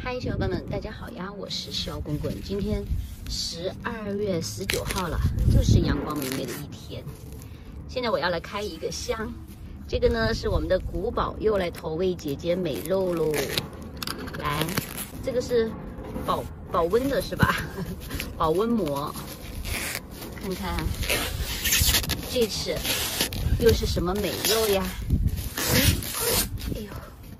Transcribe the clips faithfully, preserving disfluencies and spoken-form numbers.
嗨，小伙伴们，大家好呀！我是小滚滚。今天十二月十九号了，就是阳光明媚的一天。现在我要来开一个箱，这个呢是我们的古堡又来投喂姐姐美肉喽。来，这个是保保温的是吧？保温膜，看看这次又是什么美肉呀？哎呦！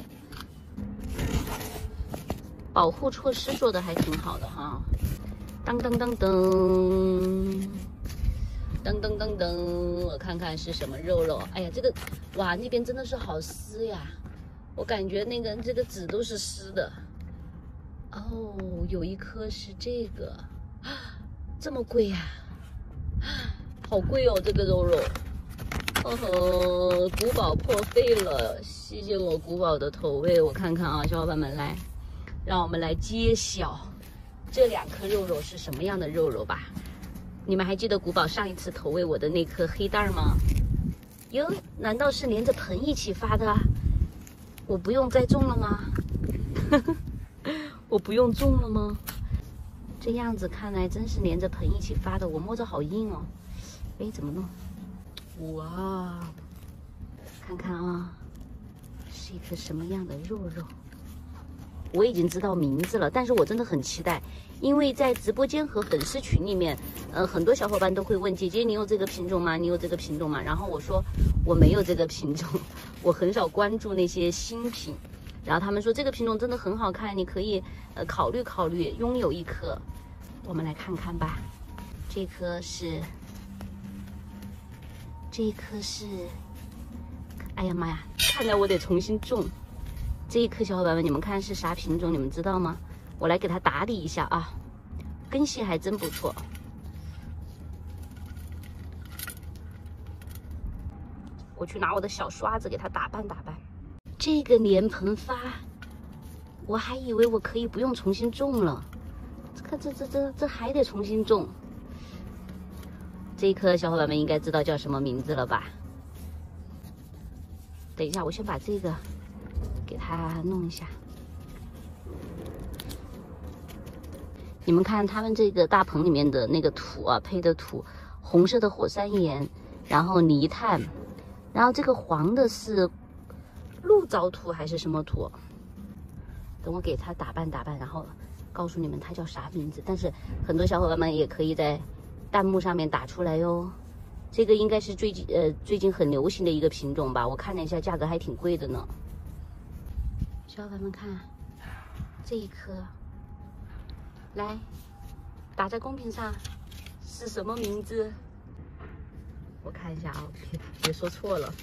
保护措施做的还挺好的哈，当当当当，噔噔噔噔，我看看是什么肉肉。哎呀，这个哇，那边真的是好湿呀，我感觉那个这个纸都是湿的。哦，有一颗是这个，啊，这么贵呀，啊，好贵哦，这个肉肉。哦吼，古堡破费了，谢谢我古堡的投喂，我看看啊，小伙伴们来。让我们来揭晓这两颗肉肉是什么样的肉肉吧。你们还记得古堡上一次投喂我的那颗黑蛋吗？哟，难道是连着盆一起发的啊？我不用再种了吗？我不用种了吗？这样子看来真是连着盆一起发的，我摸着好硬哦。哎，怎么弄？哇，看看啊，是一颗什么样的肉肉？我已经知道名字了，但是我真的很期待，因为在直播间和粉丝群里面，呃，很多小伙伴都会问姐姐你有这个品种吗？你有这个品种吗？然后我说我没有这个品种，我很少关注那些新品。然后他们说这个品种真的很好看，你可以呃考虑考虑拥有一颗。我们来看看吧，这颗是，这颗是，哎呀妈呀，看来我得重新种。这一颗小伙伴们，你们看是啥品种？你们知道吗？我来给它打理一下啊，根系还真不错。我去拿我的小刷子给它打扮打扮。这个连盆发，我还以为我可以不用重新种了，看这这这这还得重新种。这一颗小伙伴们应该知道叫什么名字了吧？等一下，我先把这个给它弄一下。你们看他们这个大棚里面的那个土啊，配的土，红色的火山岩，然后泥炭，然后这个黄的是鹿藻土还是什么土？等我给它打扮打扮，然后告诉你们它叫啥名字。但是很多小伙伴们也可以在弹幕上面打出来哟。这个应该是最近呃最近很流行的一个品种吧，我看了一下，价格还挺贵的呢。小伙伴们看，这一颗，来打在公屏上是什么名字？我看一下啊，别别说错了。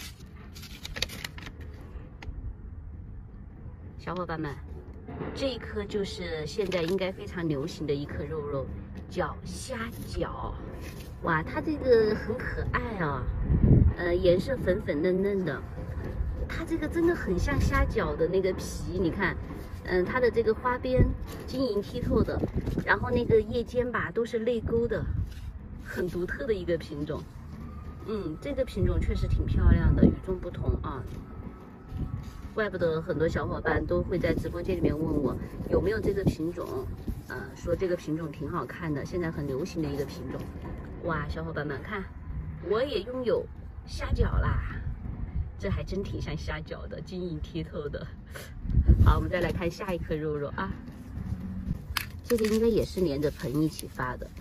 小伙伴们，这一颗就是现在应该非常流行的一颗肉肉，叫虾饺。哇，它这个很可爱啊，呃，颜色粉粉嫩嫩的。它这个真的很像虾饺的那个皮，你看，嗯，它的这个花边晶莹剔透的，然后那个叶尖吧都是泪沟的，很独特的一个品种。嗯，这个品种确实挺漂亮的，与众不同啊。怪不得很多小伙伴都会在直播间里面问我有没有这个品种，呃，说这个品种挺好看的，现在很流行的一个品种。哇，小伙伴们看，我也拥有虾饺啦。这还真挺像虾饺的，晶莹剔透的。好，我们再来看下一颗肉肉啊，这个应该也是连着盆一起发的。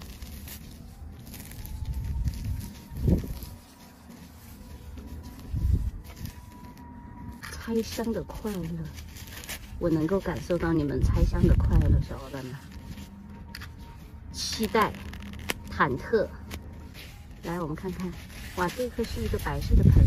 拆箱的快乐，我能够感受到你们拆箱的快乐，小伙伴们。期待，忐忑。来，我们看看，哇，这颗是一个白色的盆。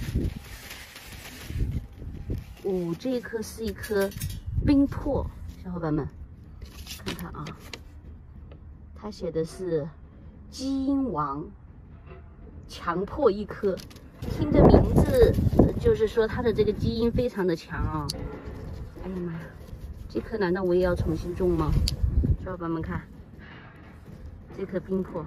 哦，这一颗是一颗冰魄，小伙伴们，看看啊，它写的是基因王，强迫一颗，听着名字就是说它的这个基因非常的强啊。哎呀妈呀，这颗难道我也要重新种吗？小伙伴们看，这颗冰魄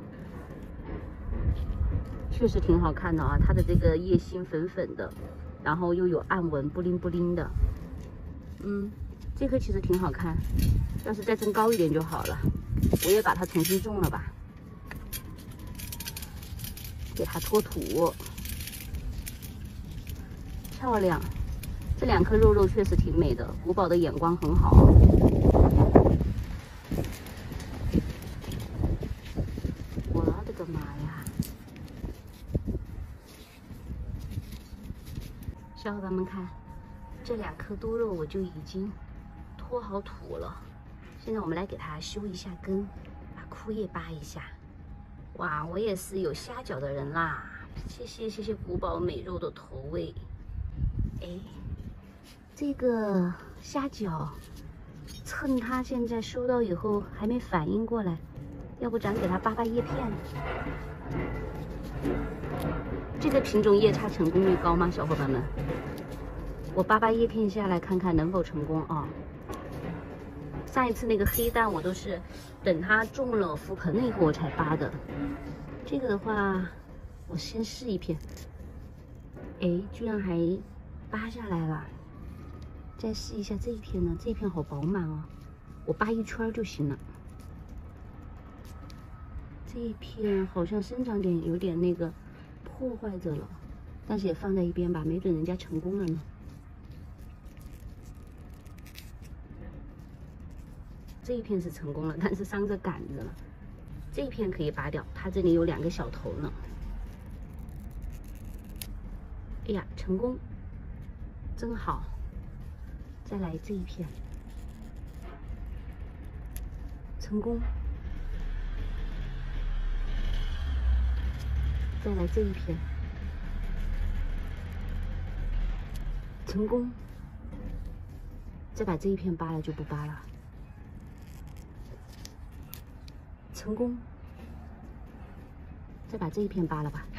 确实挺好看的啊，它的这个叶心粉粉的。然后又有暗纹，不灵不灵的。嗯， 这颗其实挺好看，要是再增高一点就好了。我也把它重新种了吧，给它脱土，漂亮。这两颗肉肉确实挺美的，古堡的眼光很好。我的个妈呀！小伙伴们看，这两颗多肉我就已经脱好土了。现在我们来给它修一下根，把枯叶扒一下。哇，我也是有虾饺的人啦！谢谢谢谢古堡美肉的投喂。哎，这个虾饺，趁它现在收到以后还没反应过来，要不咱给它扒扒叶片？这个品种叶插成功率高吗，小伙伴们？我扒扒叶片下来看看能否成功啊！上一次那个黑蛋我都是等它中了覆盆了以后我才扒的，这个的话我先试一片，哎，居然还扒下来了。再试一下这一片呢，这一片好饱满哦，我扒一圈就行了。这一片好像生长点有点那个破坏着了，但是也放在一边吧，没准人家成功了呢。这一片是成功了，但是伤着杆子了。这一片可以拔掉，它这里有两个小头呢。哎呀，成功，真好。再来这一片，成功。再来这一片，成功。再把这一片扒了就不扒了。成功，再把这一片扒了吧。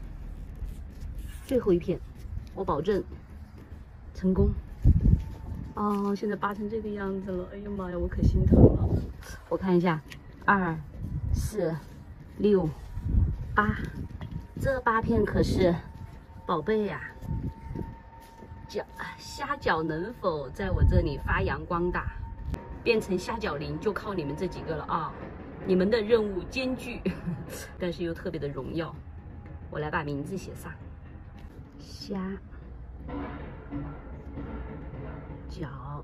最后一片，我保证成功。哦，现在扒成这个样子了，哎呀妈呀，我可心疼了。我看一下，二、四、六、八，这八片可是宝贝呀！饺虾饺能否在我这里发扬光大，变成虾饺林，就靠你们这几个了啊！你们的任务艰巨，但是又特别的荣耀。我来把名字写上：虾饺，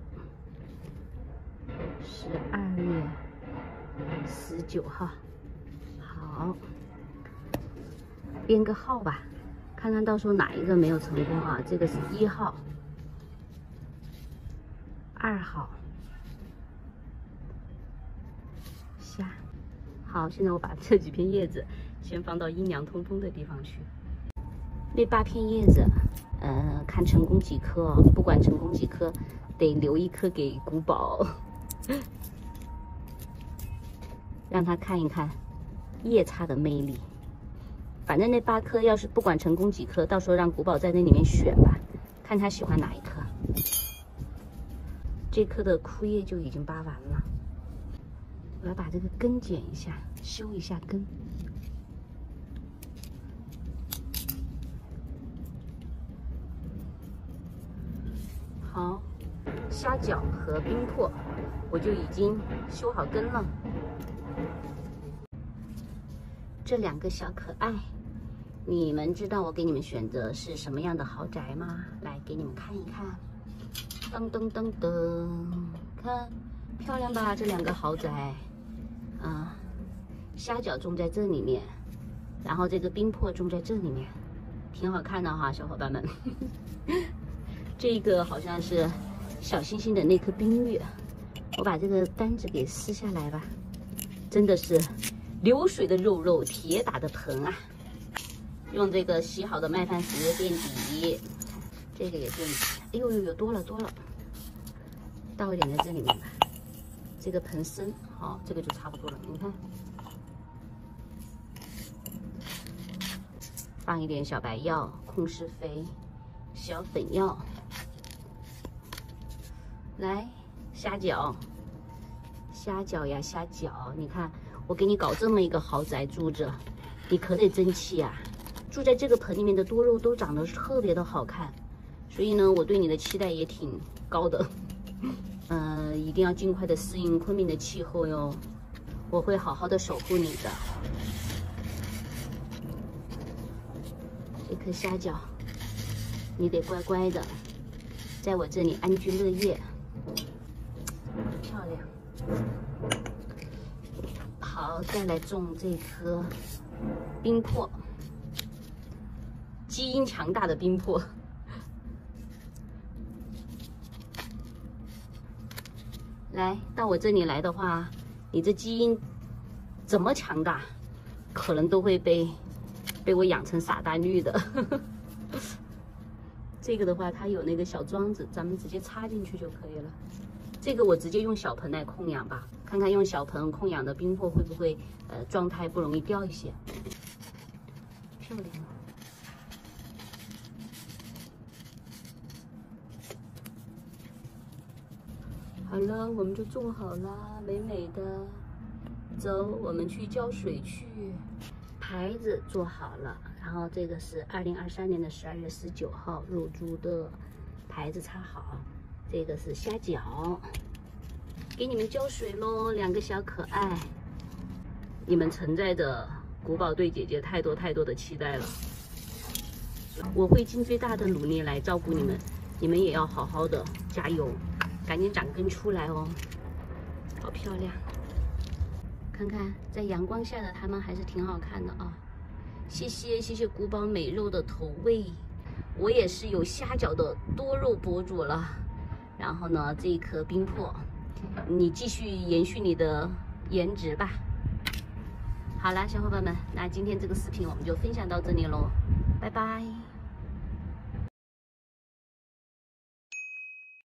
十二月十九号。好，编个号吧，看看到时候哪一个没有成功啊？这个是一号、二号虾。好，现在我把这几片叶子先放到阴凉通风的地方去。那八片叶子，呃，看成功几颗哦，不管成功几颗，得留一颗给古堡，让他看一看叶插的魅力。反正那八颗要是不管成功几颗，到时候让古堡在那里面选吧，看他喜欢哪一颗。这颗的枯叶就已经扒完了。我要把这个根剪一下，修一下根。好，虾饺和冰魄我就已经修好根了。这两个小可爱，你们知道我给你们选择是什么样的豪宅吗？来给你们看一看。噔噔噔噔，看漂亮吧？这两个豪宅。啊，虾饺种在这里面，然后这个冰魄种在这里面，挺好看的哈，小伙伴们。这个好像是小星星的那颗冰月，我把这个单子给撕下来吧。真的是流水的肉肉，铁打的盆啊！用这个洗好的麦饭石垫底，这个也垫底。哎呦呦呦，多了多了，倒一点在这里面吧。这个盆深，好，这个就差不多了。你看，放一点小白药、控湿肥、小粉药。来，虾饺，虾饺呀，虾饺！你看，我给你搞这么一个豪宅住着，你可得争气啊！住在这个盆里面的多肉都长得特别的好看，所以呢，我对你的期待也挺高的。嗯、呃。 一定要尽快的适应昆明的气候哟，我会好好的守护你的。这颗虾饺，你得乖乖的，在我这里安居乐业，漂亮。好，再来种这颗冰珀，基因强大的冰珀。来到我这里来的话，你这基因怎么强大，可能都会被被我养成傻大绿的。这个的话，它有那个小桩子，咱们直接插进去就可以了。这个我直接用小盆来控养吧，看看用小盆控养的冰珀会不会呃状态不容易掉一些。漂亮。好了，我们就种好了，美美的。走，我们去浇水去。牌子做好了，然后这个是二零二三年的十二月十九号入猪的牌子插好。这个是虾饺，给你们浇水喽，两个小可爱。你们承载着古堡对姐姐太多太多的期待了，我会尽最大的努力来照顾你们，你们也要好好的加油。赶紧长根出来哦，好漂亮！看看在阳光下的它们还是挺好看的啊。谢谢谢谢古堡美肉的投喂，我也是有虾饺的多肉博主了。然后呢，这一颗冰珀，你继续延续你的颜值吧。好啦，小伙伴们，那今天这个视频我们就分享到这里喽，拜拜。